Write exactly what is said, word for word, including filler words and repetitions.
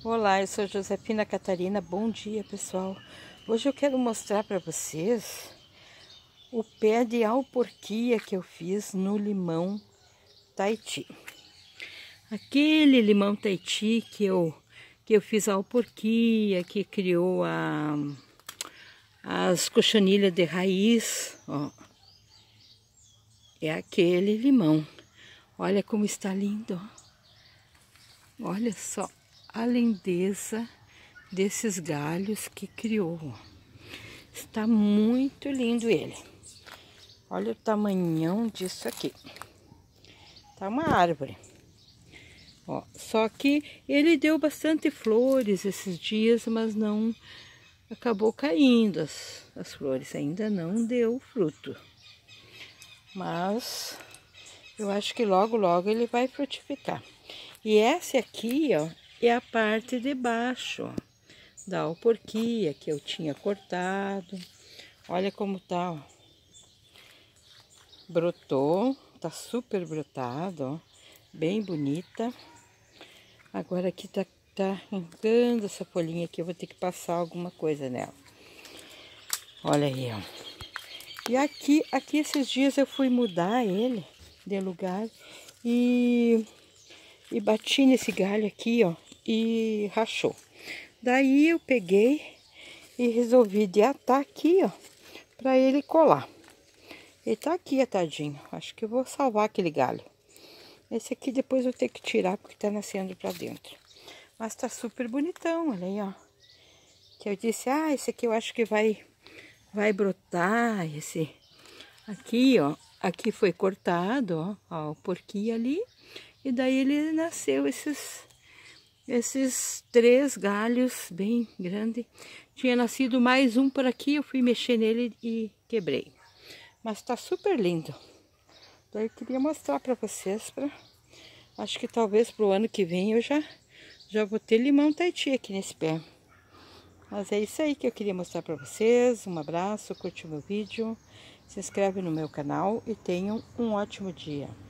Olá, eu sou Josefina Catarina, bom dia pessoal. Hoje eu quero mostrar para vocês o pé de alporquia que eu fiz no limão Tahiti. Aquele limão Tahiti que eu, que eu fiz a alporquia, que criou a, as cochonilhas de raiz, ó. É aquele limão. Olha como está lindo, ó. Olha só a lindeza desses galhos que criou. Está muito lindo ele. Olha o tamanhão disso aqui. Tá uma árvore. Ó, só que ele deu bastante flores esses dias, mas não acabou caindo as, as flores. Ainda não deu fruto. Mas eu acho que logo, logo ele vai frutificar. E essa aqui, ó, é a parte de baixo, ó, da alporquia que eu tinha cortado. Olha como tá, ó. Brotou, tá super brotado, ó, bem bonita. Agora aqui tá, tá arrancando essa folhinha aqui, eu vou ter que passar alguma coisa nela. Olha aí, ó. E aqui, aqui esses dias eu fui mudar ele de lugar e, e bati nesse galho aqui, ó, e rachou. Daí eu peguei e resolvi de atar aqui, ó, pra ele colar. Ele tá aqui atadinho. Acho que eu vou salvar aquele galho. Esse aqui depois eu tenho que tirar porque tá nascendo pra dentro. Mas tá super bonitão, olha aí, ó. Que eu disse, ah, esse aqui eu acho que vai, vai brotar. Esse aqui, ó. Aqui foi cortado, ó, ó, o porquinho ali. E daí ele nasceu esses... Esses três galhos bem grandes. Tinha nascido mais um por aqui, eu fui mexer nele e quebrei. Mas tá super lindo. Daí eu queria mostrar para vocês. Pra... Acho que talvez pro ano que vem eu já, já vou ter limão Tahiti aqui nesse pé. Mas é isso aí que eu queria mostrar para vocês. Um abraço, curte o meu vídeo. Se inscreve no meu canal e tenham um ótimo dia.